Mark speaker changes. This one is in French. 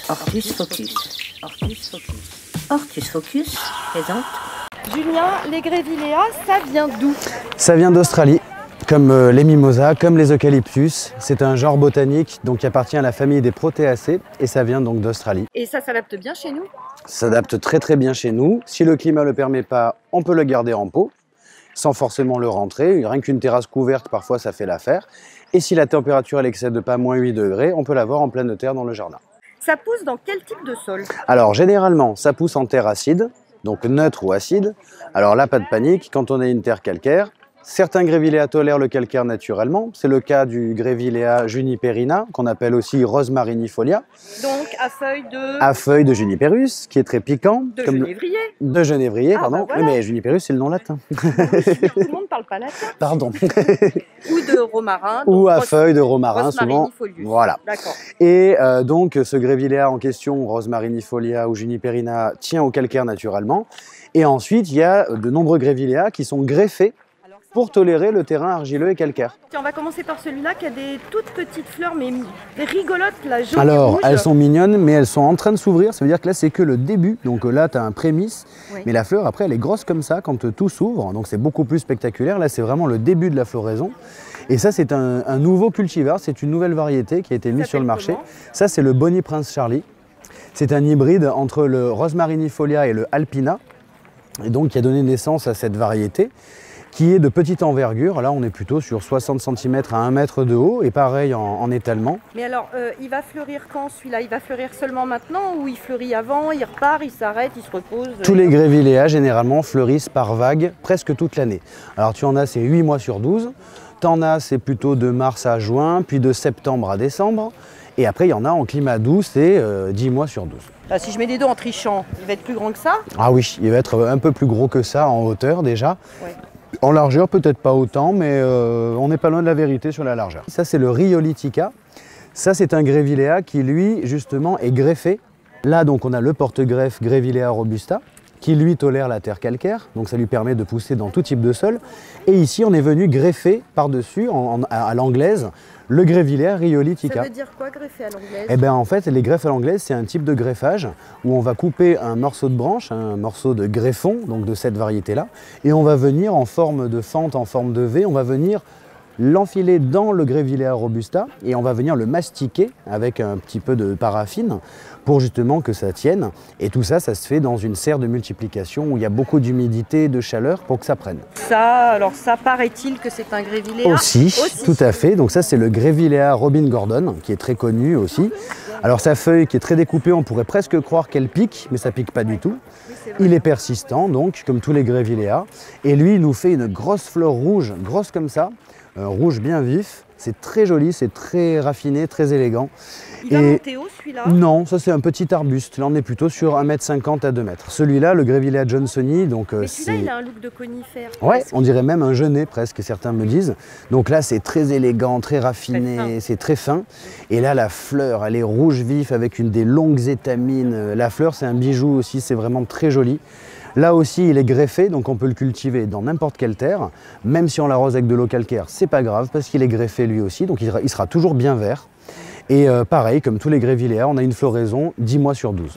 Speaker 1: Hortus Focus. Hortus Focus. Hortus Focus présente.
Speaker 2: Julien, les Grevillea, ça vient d'où?
Speaker 3: Ça vient d'Australie, comme les mimosas, comme les eucalyptus. C'est un genre botanique donc, qui appartient à la famille des Proteaceae et ça vient donc d'Australie.
Speaker 2: Et ça s'adapte bien chez nous?
Speaker 3: Ça s'adapte très bien chez nous. Si le climat ne le permet pas, on peut le garder en pot, sans forcément le rentrer. Rien qu'une terrasse couverte, parfois, ça fait l'affaire. Et si la température n'excède pas moins 8 degrés, on peut l'avoir en pleine terre dans le jardin.
Speaker 2: Ça pousse dans quel type de sol?
Speaker 3: Alors, généralement, ça pousse en terre acide, donc neutre ou acide. Alors là, pas de panique, quand on a une terre calcaire, certains Grevillea tolèrent le calcaire naturellement. C'est le cas du Grevillea juniperina, qu'on appelle aussi Rosmarinifolia.
Speaker 2: Donc à feuilles de...
Speaker 3: À feuilles de juniperus, qui est très piquant.
Speaker 2: De genévrier.
Speaker 3: De genévrier, pardon.
Speaker 2: Bah voilà.
Speaker 3: Oui, mais juniperus, c'est le nom latin.
Speaker 2: Tout le monde ne parle pas latin.
Speaker 3: Pardon.
Speaker 2: Ou de romarin.
Speaker 3: Ou à feuilles de romarin, souvent.
Speaker 2: Rosmarinifolius.
Speaker 3: Voilà.
Speaker 2: D'accord.
Speaker 3: Et donc, ce Grevillea en question, Rosmarinifolia ou juniperina, tient au calcaire naturellement. Et ensuite, il y a de nombreux Grevillea qui sont greffés pour tolérer le terrain argileux et calcaire.
Speaker 2: Tiens, on va commencer par celui-là qui a des toutes petites fleurs, mais rigolotes, la jaune
Speaker 3: Alors,
Speaker 2: et rouge.
Speaker 3: elles sont mignonnes, mais elles sont en train de s'ouvrir. Ça veut dire que là, c'est que le début. Donc là, tu as un prémisse.
Speaker 2: Oui.
Speaker 3: Mais la fleur, après, elle est grosse comme ça quand tout s'ouvre. Donc c'est beaucoup plus spectaculaire. Là, c'est vraiment le début de la floraison. Et ça, c'est un nouveau cultivar. C'est une nouvelle variété qui a été mise sur le marché.
Speaker 2: Comment?
Speaker 3: Ça, c'est le Bonnie Prince Charlie. C'est un hybride entre le Rosmarinifolia et le Alpina. Et donc, qui a donné naissance à cette variété, qui est de petite envergure. Là, on est plutôt sur 60 cm à 1 mètre de haut, et pareil en étalement.
Speaker 2: Mais alors, il va fleurir quand celui-là? Il va fleurir seulement maintenant ou il fleurit avant, il repart, il s'arrête, il se repose?
Speaker 3: Tous les Grevillea, généralement, fleurissent par vagues presque toute l'année. Alors, tu en as, c'est 8 mois sur 12. T'en as, c'est plutôt de mars à juin, puis de septembre à décembre. Et après, il y en a en climat doux, c'est 10 mois sur 12.
Speaker 2: Là, si je mets des dos en trichant, il va être plus grand que ça?
Speaker 3: Ah oui, il va être un peu plus gros que ça en hauteur déjà.
Speaker 2: Ouais.
Speaker 3: En largeur, peut-être pas autant, mais on n'est pas loin de la vérité sur la largeur. Ça, c'est le Rhyolitica. Ça, c'est un Grevillea qui, lui, justement, est greffé. Là, donc, on a le porte-greffe Grevillea robusta, qui, lui, tolère la terre calcaire. Donc, ça lui permet de pousser dans tout type de sol. Et ici, on est venu greffer par-dessus, à l'anglaise, le Grevillea Rhyolitica.
Speaker 2: Ça veut dire quoi, greffer à l'anglaise?
Speaker 3: Eh bien, en fait, les greffes à l'anglaise, c'est un type de greffage où on va couper un morceau de branche, un morceau de greffon, donc de cette variété-là, et on va venir en forme de fente, en forme de V, on va venir l'enfiler dans le Grevillea robusta et on va venir le mastiquer avec un petit peu de paraffine pour justement que ça tienne. Et tout ça, ça se fait dans une serre de multiplication où il y a beaucoup d'humidité et de chaleur pour que ça prenne.
Speaker 2: Ça, alors ça, paraît-il que c'est un Grevillea
Speaker 3: Aussi, tout à fait. Donc ça, c'est le Grevillea Robin Gordon, qui est très connu aussi. Alors sa feuille qui est très découpée, on pourrait presque croire qu'elle pique, mais ça pique pas du tout. Il est persistant, donc, comme tous les Grevillea. Et lui, il nous fait une grosse fleur rouge, grosse comme ça, rouge bien vif. C'est très joli, c'est très raffiné, très élégant.
Speaker 2: Il va monter haut celui-là?
Speaker 3: Non, ça c'est un petit arbuste. Là, on est plutôt sur 1,50 m à 2 m. Celui-là, le Grevillea johnsoni, donc
Speaker 2: mais celui-là, il a un look de conifère.
Speaker 3: Ouais, on dirait même un genêt presque, certains me disent. Donc là, c'est très élégant, très raffiné, c'est très fin. Et là, la fleur, elle est rouge vif avec des longues étamines. La fleur, c'est un bijou aussi, c'est vraiment très joli. Là aussi, il est greffé, donc on peut le cultiver dans n'importe quelle terre. Même si on l'arrose avec de l'eau calcaire, c'est pas grave parce qu'il est greffé lui aussi, donc il sera toujours bien vert. Et pareil, comme tous les Grevillea, on a une floraison 10 mois sur 12.